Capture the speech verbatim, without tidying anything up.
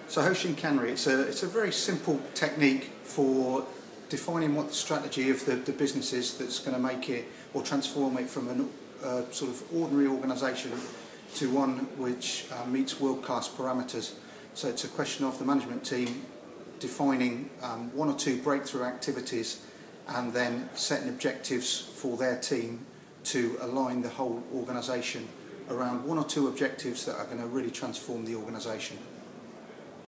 So Hoshin Kanri, it's a, it's a very simple technique for defining what the strategy of the, the business is that's going to make it or transform it from a uh, sort of ordinary organisation to one which uh, meets world-class parameters. So it's a question of the management team defining um, one or two breakthrough activities and then setting objectives for their team to align the whole organisation around one or two objectives that are going to really transform the organisation.